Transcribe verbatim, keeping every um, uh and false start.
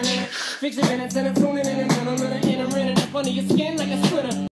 Fix your minutes and I'm tuning in and I'm gonna enter in it up under your skin like a splinter.